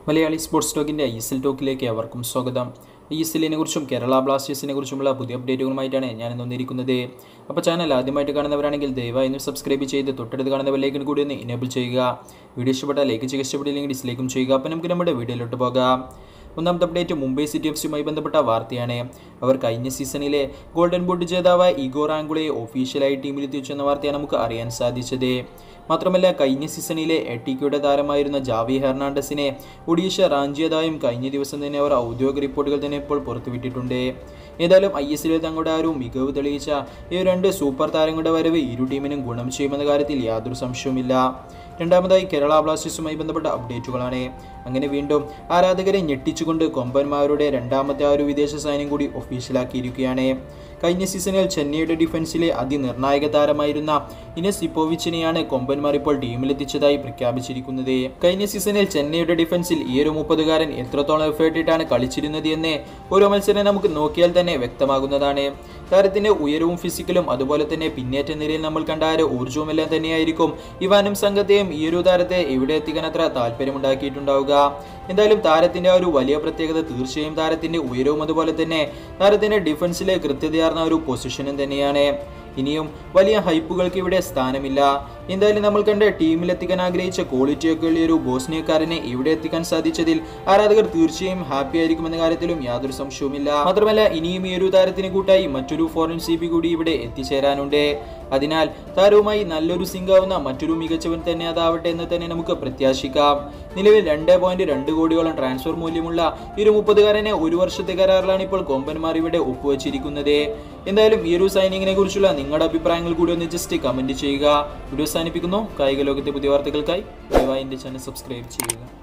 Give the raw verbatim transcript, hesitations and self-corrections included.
Malayali sports ടോക്കിൻ്റെ I S L ടോക്കിലേക്ക് അവർക്കും സ്വാഗതം. ഐ എസ് എല്ലിനെ കുറിച്ചും കേരള ബ്ലാസ്റ്റേഴ്സിനെ കുറിച്ചുമുള്ള പുതിയ അപ്ഡേറ്റുകളുമായിട്ടാണ് ഞാൻ വന്നിരിക്കുന്നത്. അപ്പോൾ ചാനൽ ആദ്യമായിട്ട് കാണുന്നവരാണെങ്കിൽ ദയവായി ഒന്ന് സബ്സ്ക്രൈബ് ചെയ്ത് തൊട്ടടുത്ത് കാണുന്ന ബെല്ലൈക്കൺ കൂടി ഒന്ന് ഇനേബിൾ ചെയ്യുക. വീഡിയോ ഇഷ്ടപ്പെട്ടാൽ ലൈക്ക് ചെയ്യുക, ഇഷ്ടപ്പെട്ടില്ലെങ്കിൽ ഡിസ്ലൈക്കും ചെയ്യുക. അപ്പോൾ നമുക്ക് നമ്മുടെ വീഡിയോയിലോട്ട് പോകാം. ഒന്നാമത്തെ അപ്ഡേറ്റ് മുംബൈ സിറ്റി എഫ് സിയുമായി ബന്ധപ്പെട്ട വാർത്തയാണ്. അവർ കഴിഞ്ഞ സീസണിലെ ഗോൾഡൻ ബൂട്ട് ജേതാവായ ഇഗോർ ആംഗുളയെ ഒഫീഷ്യലായി ടീമിലെത്തിച്ചു എന്ന വാർത്തയാണ് നമുക്ക് അറിയാൻ സാധിച്ചത്. മാത്രമല്ല കഴിഞ്ഞ സീസണിലെ എട്ടിക്കയുടെ താരമായിരുന്ന ജാവി ഹെർണാണ്ടസിനെ ഒഡീഷ റാഞ്ചിയതായും കഴിഞ്ഞ ദിവസം തന്നെ അവർ ഔദ്യോഗിക റിപ്പോർട്ടുകൾ തന്നെ ഇപ്പോൾ പുറത്തുവിട്ടിട്ടുണ്ട്. ഏതായാലും ഐ എസ് എല്ലിൽ തങ്ങളുടെ ആ ഒരു മികവ് തെളിയിച്ച ഈ രണ്ട് സൂപ്പർ താരങ്ങളുടെ വരവ് ഇരു ടീമിനും ഗുണം ചെയ്യുമെന്ന കാര്യത്തിൽ യാതൊരു സംശയവുമില്ല. രണ്ടാമതായി കേരള ബ്ലാസ്റ്റേഴ്സുമായി ബന്ധപ്പെട്ട അപ്ഡേറ്റുകളാണ്. അങ്ങനെ വീണ്ടും ആരാധകരെ ഞെട്ടിച്ചുകൊണ്ട് കൊമ്പന്മാരുടെ രണ്ടാമത്തെ ആ ഒരു വിദേശ സൈന്യം കൂടി ഒഫീഷ്യലാക്കിയിരിക്കുകയാണ്. കഴിഞ്ഞ സീസണിൽ ചെന്നൈയുടെ ഡിഫൻസിലെ അതിനിർണായക താരമായിരുന്ന ഇനസ് ഇപ്പോവിച്ചിനെയാണ് കൊമ്പന്മാർ ഇപ്പോൾ ടീമിലെത്തിച്ചതായി പ്രഖ്യാപിച്ചിരിക്കുന്നത്. കഴിഞ്ഞ സീസണിൽ ചെന്നൈയുടെ ഡിഫൻസിൽ ഈ ഒരു മുപ്പതുകാരൻ എത്രത്തോളം എഫേർട്ടിട്ടാണ് കളിച്ചിരുന്നത് എന്ന് ഓരോ മത്സരം നമുക്ക് നോക്കിയാൽ തന്നെ വ്യക്തമാകുന്നതാണ്. താരത്തിന്റെ ഉയരവും ഫിസിക്കലും അതുപോലെ തന്നെ പിന്നേറ്റ നിരയിൽ നമ്മൾ കണ്ട ആ ഊർജ്ജവും എല്ലാം തന്നെയായിരിക്കും ഇവാനും സംഘത്തെയും ഈ ഒരു താരത്തെ ഇവിടെ എത്തിക്കാൻ അത്ര താല്പര്യമുണ്ടാക്കിയിട്ടുണ്ടാവുക. എന്തായാലും താരത്തിന്റെ ആ ഒരു വലിയ പ്രത്യേകത തീർച്ചയായും താരത്തിന്റെ ഉയരവും അതുപോലെ തന്നെ താരത്തിന്റെ ഡിഫൻസിലെ കൃത്യതയാർന്ന ഒരു പൊസിഷനും തന്നെയാണ്. ഇനിയും വലിയ ഹൈപ്പുകൾക്ക് ഇവിടെ സ്ഥാനമില്ല. എന്തായാലും നമ്മൾ കണ്ട ടീമിലെത്തിക്കാൻ ആഗ്രഹിച്ച ക്വാളിറ്റിയൊക്കെ ഉള്ള ഒരു ബോസ്നിയക്കാരനെ ഇവിടെ എത്തിക്കാൻ സാധിച്ചതിൽ ആരാധകർ തീർച്ചയായും ഹാപ്പി ആയിരിക്കുമെന്ന കാര്യത്തിലും യാതൊരു സംശയവുമില്ല. മാത്രമല്ല ഇനിയും ഈ ഒരു താരത്തിന് കൂട്ടായി മറ്റൊരു ഫോറിൻ സി ബി കൂടി ഇവിടെ എത്തിച്ചേരാനുണ്ട്. അതിനാൽ താരവുമായി നല്ലൊരു സിങ്കാവുന്ന മറ്റൊരു മികച്ചവൻ തന്നെ അതാവട്ടെ എന്ന് തന്നെ നമുക്ക് പ്രത്യാശിക്കാം. നിലവിൽ രണ്ട് പോയിന്റ് രണ്ട് കോടിയോളം ട്രാൻസ്ഫർ മൂല്യമുള്ള ഈ ഒരു മുപ്പതുകാരനെ ഒരു വർഷത്തെ കരാറിലാണ് ഇപ്പോൾ കൊമ്പന്മാർ ഇവിടെ ഒപ്പുവച്ചിരിക്കുന്നത്. എന്തായാലും ഈ ഒരു സൈനിങ്ങിനെ കുറിച്ചുള്ള നിങ്ങളുടെ അഭിപ്രായങ്ങൾ കൂടി ഒന്ന് ജസ്റ്റ് കമന്റ് ചെയ്യുക. വീഡിയോ അവസാനിപ്പിക്കുന്നു. കായിക ലോകത്തെ പുതിയ വാർത്തകൾക്കായി ദയവായി എൻ്റെ ചാനൽ സബ്സ്ക്രൈബ് ചെയ്യുക.